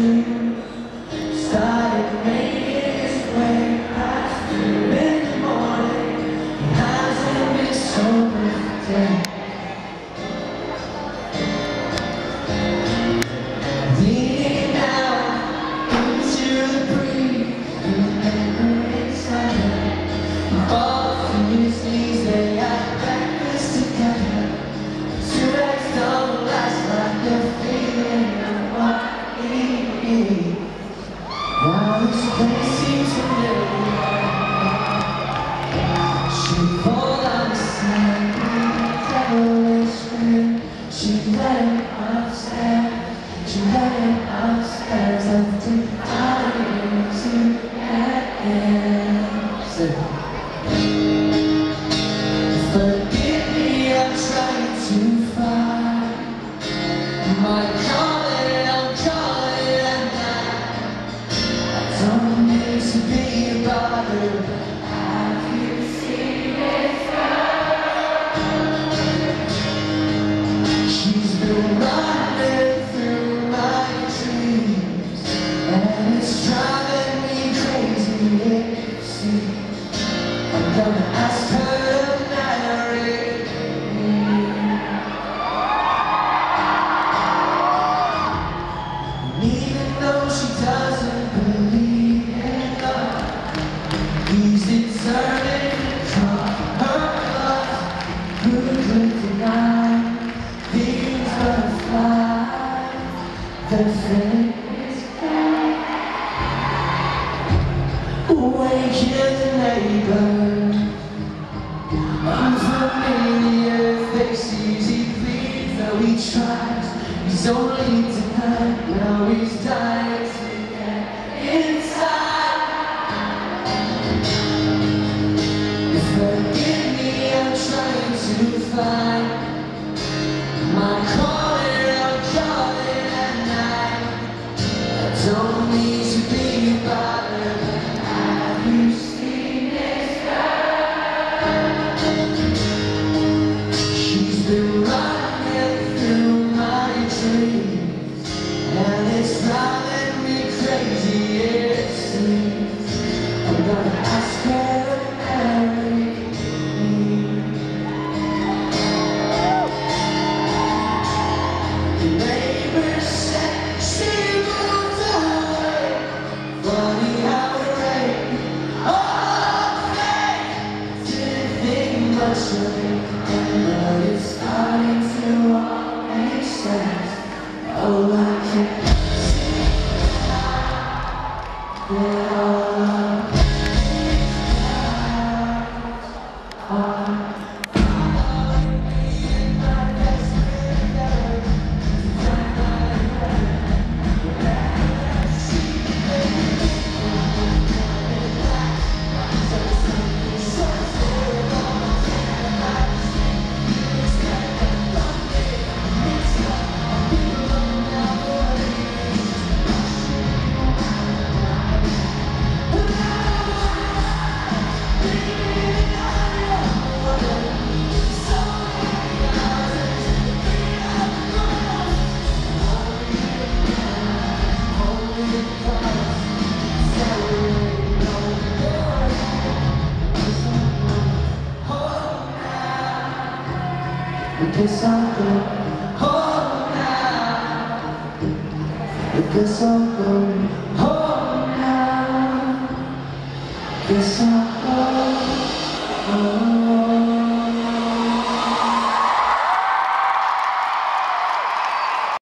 shoes. Started making his way past you in the morning. He hasn't been sober today. Leaning out into the breeze, remembering summer. Fall from his knees, they had breakfast together. Two eggs don't last like the feeling of what he is. Now this place seems familiar. She pulled on the sand, devilish wind. She let him upstairs. She let him upstairs. Left him dying to get in. Forgive me, I'm trying to find my calling, I'm calling at night. I don't need to be bothered. Have you seen it through? She's been running through my dreams, and it's driving me crazy, it seems. I'm gonna ask her to marry me. And even though she doesn't believe in love, he's determined to come her love. Who could deny these butterflies? The thing is back. Waking the neighbors, unfamiliar faces. He pleads, though he tries. He's only denied, now he's dying to get inside. Forgive me, I'm trying to find my calling, I'm calling at night. I don't need to be bothered. Have you seen this girl? She's been running through my dreams, and it's driving me crazy, it seems. I'm gonna ask her to marry me. The neighbors said she moved away. Funny how it rained all day. Didn't think much of it, but it's starting to all make sense. Oh, I can't see that all of these clouds are following me in my desperate endeavor to find my way. Whenever I see I guess I'll go home now. I guess I'll go home now. Guess I'll go